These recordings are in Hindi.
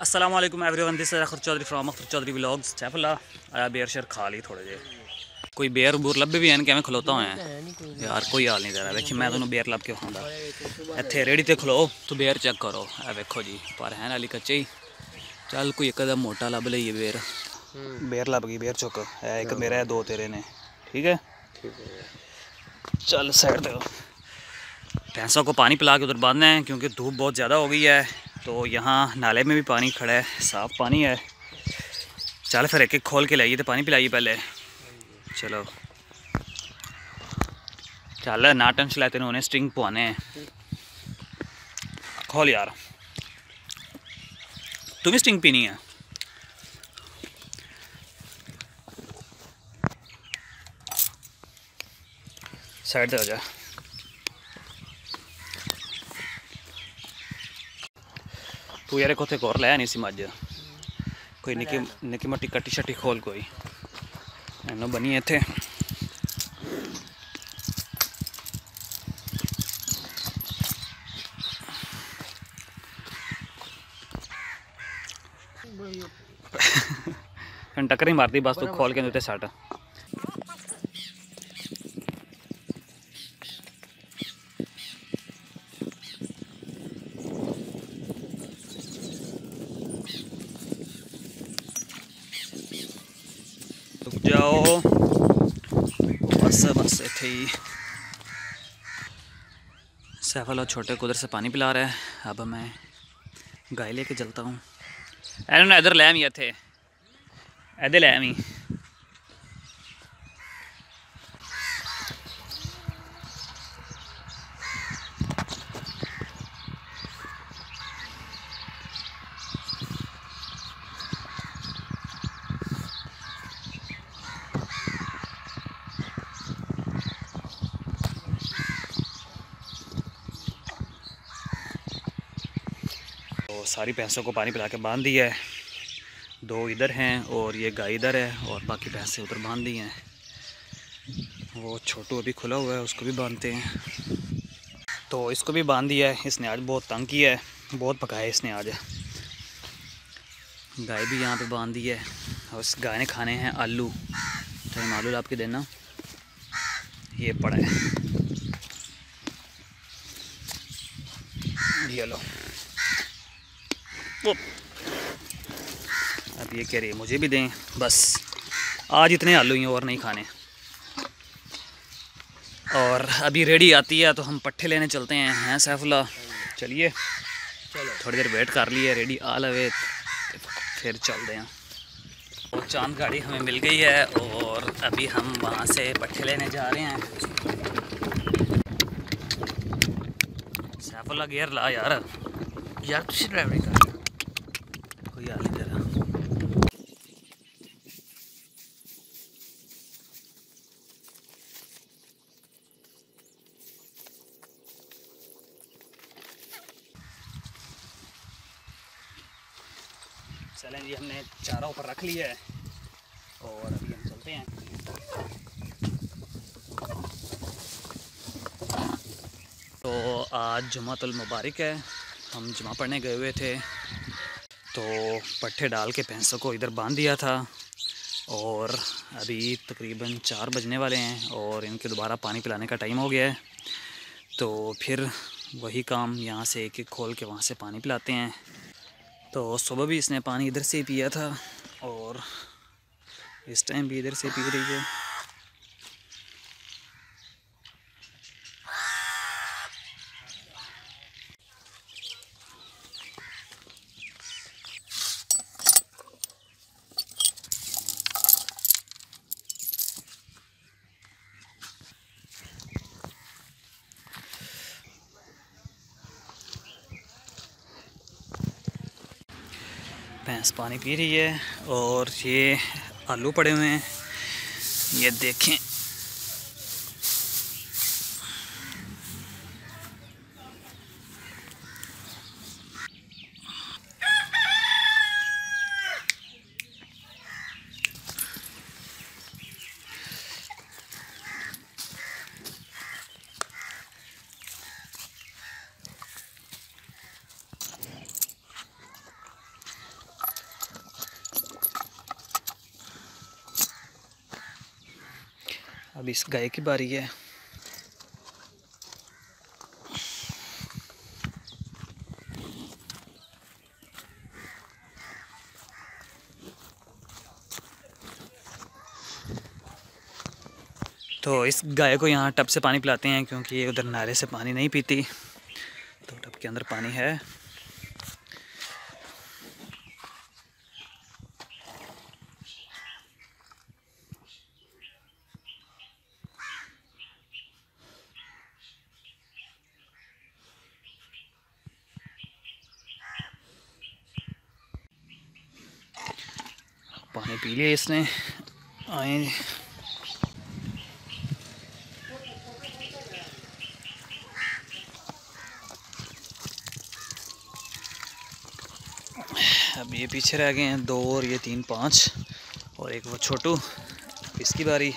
अस्सलाम वालेकुम everyone, this is Akhtar Chaudhary from Akhtar Chaudhary vlogs. Saifullah आया बेर शेर खा ली थोड़े जे कोई बेर बूर लब्बे भी हैं कि मैं खलोता हुआ यार कोई हाल नहीं दे रहा। देखिए मैं तुम्हें बेर लब के खाऊंगा इतने रेड़ी ते खलो तो बेर चेक करो। वेखो जी पर है नाली कच्चे ही चल कोई एक कदम मोटा लब ले बेर बेर लब गई बेर चुक है एक मेरा है दो तेरे ने। ठीक है चल साइड दो। भैंसों को पानी पिला के उधर बांधना है क्योंकि धूप बहुत ज़्यादा हो गई है। तो यहाँ नाले में भी पानी खड़ा है, साफ़ पानी है। चल फिर एक एक खोल के लाइए तो पानी पिलाइए पहले। चलो चल ना टेंशन लेते उन्हें स्ट्रिंग पवाने हैं। खोल यार तुम्हें स्ट्रिंग पीनी है। साइड पे हो जा। तू यार कोते और लाया नहीं सी मज कोई निकी निकी मोटी कट्टी शट्टी खोल कोई एनो बनी इत्थे। टक्कर ही मारती बस तू खोल के उत्ते सट। रुक जाओ बस बस इत्थे ही। सैफुल्ला छोटे को उधर से पानी पिला रहा है। अब मैं गाय लेके चलता हूँ। एनो इधर लै मी इत्थे इधर लै मी। तो सारी भैंसों को पानी पिला के बांध दिया है। दो इधर हैं और ये गाय इधर है और बाकी भैंसें उधर बांध दी हैं। वो छोटू अभी खुला हुआ है उसको भी बांधते हैं। तो इसको भी बांध दिया है। इसने आज बहुत तंग किया है, बहुत पकाया इसने आज। गाय भी यहाँ पे बांध दी है और इस गाय ने खाने हैं आलू। तो आलू लाप के देना ये पड़ा है। ये लो अब ये कह रही है मुझे भी दें। बस आज इतने आलू ही और नहीं खाने। और अभी रेडी आती है तो हम पट्ठे लेने चलते हैं सैफुल्ला। चलिए थोड़ी देर वेट कर लिए रेडी आ लवे फिर चलते हैं। तो चांद गाड़ी हमें मिल गई है और अभी हम वहाँ से पट्ठे लेने जा रहे हैं। सैफुल्ला गियर ला यार तुझे ड्राइवरी कर कोई हाल नहीं तेरा। चलें जी हमने चारा ऊपर रख लिया है और अभी हम चलते हैं। तो आज जुमातुल मुबारक है, हम जुमा पढ़ने गए हुए थे तो पट्ठे डाल के भैंसों को इधर बांध दिया था। और अभी तकरीबन 4 बजने वाले हैं और इनके दोबारा पानी पिलाने का टाइम हो गया है। तो फिर वही काम यहाँ से एक एक खोल के वहाँ से पानी पिलाते हैं। तो सुबह भी इसने पानी इधर से ही पिया था और इस टाइम भी इधर से पी रही है। भैंस पानी पी रही है और ये आलू पड़े हुए हैं ये देखें। अब इस गाय की बारी है। तो इस गाय को यहाँ टब से पानी पिलाते हैं क्योंकि ये उधर नाले से पानी नहीं पीती, तो टब के अंदर पानी है। पानी पी लिया इसने। आए अब ये पीछे रह गए हैं 2 और ये 3 5 और एक वो छोटू। इसकी बारी।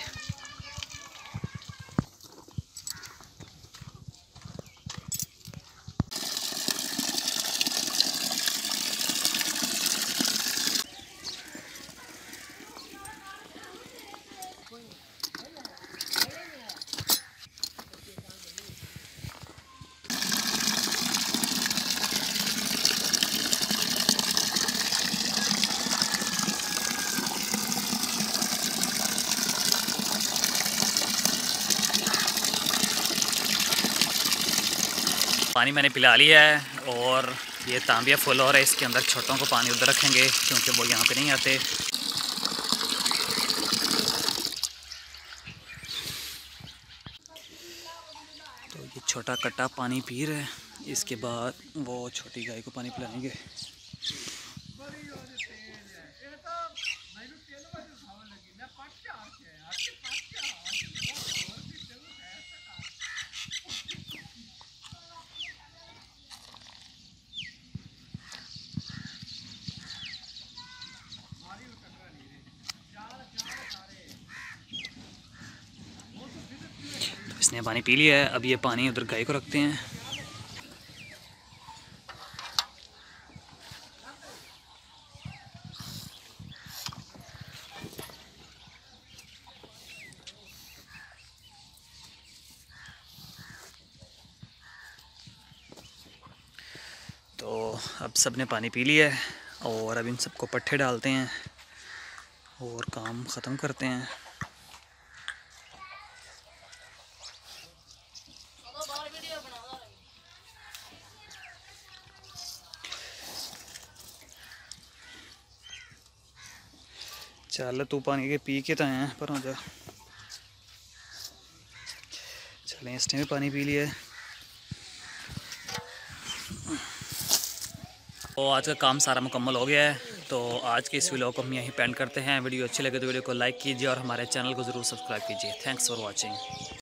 पानी मैंने पिला लिया है और ये तांबिया फुल हो रहा है। इसके अंदर छोटों को पानी उधर रखेंगे क्योंकि वो यहाँ पे नहीं आते। तो ये छोटा कट्टा पानी पी रहा है, इसके बाद वो छोटी गाय को पानी पिलाएंगे। इसने पानी पी लिया है, अब ये पानी उधर गाय को रखते हैं। तो अब सब ने पानी पी लिया है और अब इन सबको पट्ठे डालते हैं और काम ख़त्म करते हैं। चल तू पानी के पी के तो आया पर हो जा। चलें, इसने भी पानी पी लिया है। तो आज का काम सारा मुकम्मल हो गया है। तो आज के इस वीडियो को हम यहीं पेंड करते हैं। वीडियो अच्छी लगे तो वीडियो को लाइक कीजिए और हमारे चैनल को ज़रूर सब्सक्राइब कीजिए। Thanks for watching.